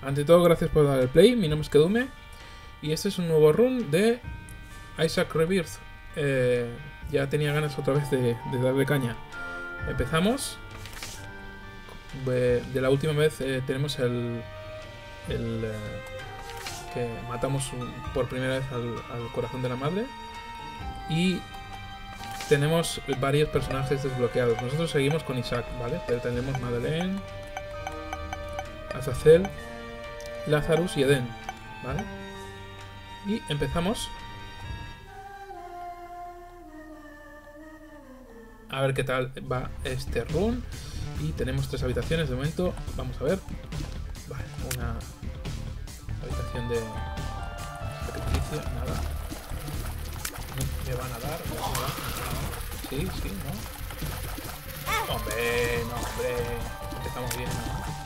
Ante todo, gracias por dar el play. Mi nombre es Kedume. Y este es un nuevo run de Isaac Rebirth. Ya tenía ganas otra vez de darle caña. Empezamos. De la última vez tenemos que matamos por primera vez al corazón de la madre. Y tenemos varios personajes desbloqueados. Nosotros seguimos con Isaac, ¿vale? Pero tenemos Madeleine, Azazel, Lazarus y Eden, ¿vale? Y empezamos. A ver qué tal va este run. Y tenemos 3 habitaciones de momento. Vamos a ver. Vale, una habitación de sacrificio. Nada. Me van a dar. Sí, ¿no? Hombre, no, hombre. Empezamos bien,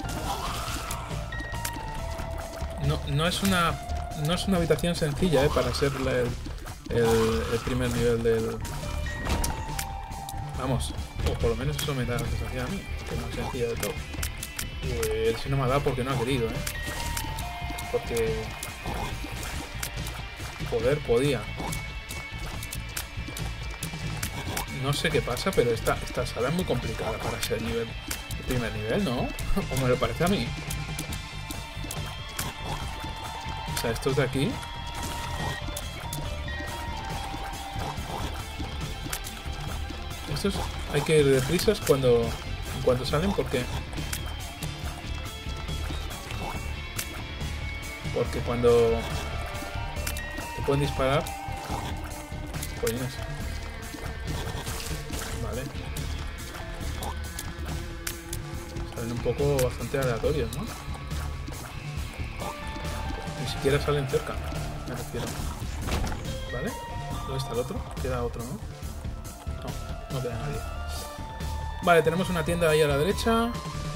¿no? No es una habitación sencilla, para ser el primer nivel del... Vamos, o por lo menos eso me da la sensación a mí, que no es sencilla de todo. Y él sí no me ha dado porque no ha querido, porque... Poder podía. No sé qué pasa, pero esta sala es muy complicada para ser el primer nivel, ¿no? O me lo parece a mí. O sea, estos de aquí... Estos hay que ir deprisas cuando salen porque cuando te pueden disparar, pues no sé. Vale. Salen un poco bastante aleatorios, ¿no? Ni siquiera salen cerca, me refiero. ¿Vale? ¿Dónde está el otro? Queda otro, ¿no? No queda nadie. Vale, tenemos una tienda ahí a la derecha.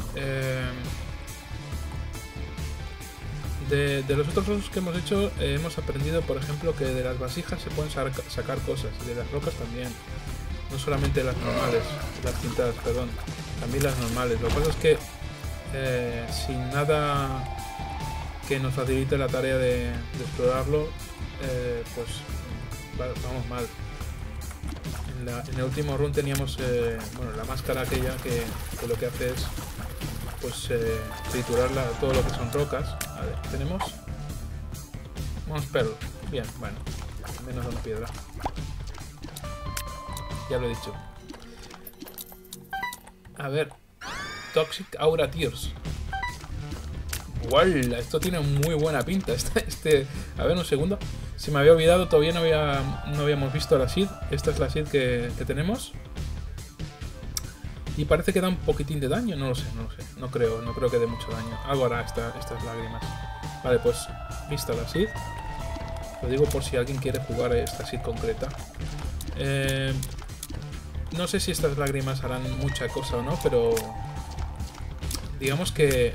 De los otros usos que hemos hecho, hemos aprendido, por ejemplo, que de las vasijas se pueden sacar cosas. Y de las rocas también. No solamente las normales, las cintadas, perdón. También las normales. Lo que pasa es que sin nada que nos facilite la tarea de explorarlo, pues vamos mal. En el último run teníamos la máscara aquella que lo que hace es pues triturar todo lo que son rocas. A ver, tenemos Monspell. Bien, bueno, menos una piedra. Ya lo he dicho. A ver, Toxic Aura Tears. ¡Wala! Esto tiene muy buena pinta. A ver, un segundo. Se me había olvidado, todavía no habíamos visto la Seed. Esta es la Seed que tenemos. Y parece que da un poquitín de daño, no lo sé. No creo que dé mucho daño. Algo hará estas lágrimas. Vale, pues vista la Seed. Lo digo por si alguien quiere jugar a esta Seed concreta. No sé si estas lágrimas harán mucha cosa o no, pero digamos que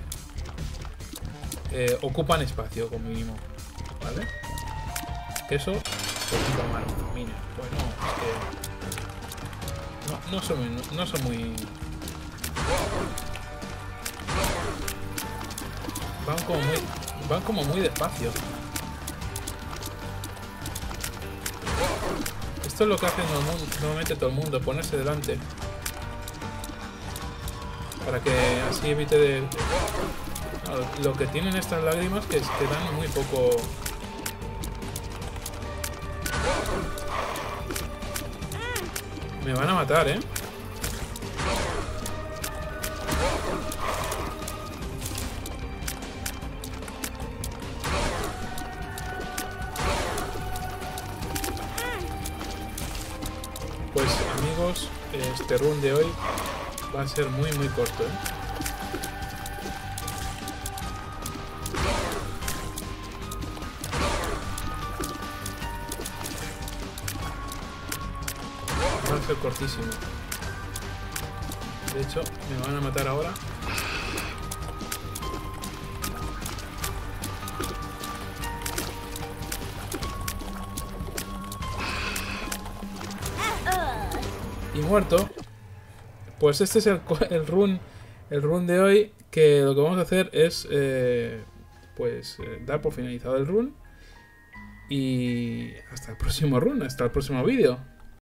ocupan espacio como mínimo. ¿Vale? Eso ocupa mano. Mira, bueno, es que no son muy... Van como muy despacio. Esto es lo que hace normalmente todo el mundo, ponerse delante. Para que así evite de... Lo que tienen estas lágrimas que dan muy poco... Me van a matar, Pues amigos, este run de hoy va a ser muy corto, Va a ser cortísimo. De hecho, me van a matar ahora. Y muerto. Pues este es el run de hoy, que lo que vamos a hacer es pues dar por finalizado el run. Y hasta el próximo run, hasta el próximo vídeo.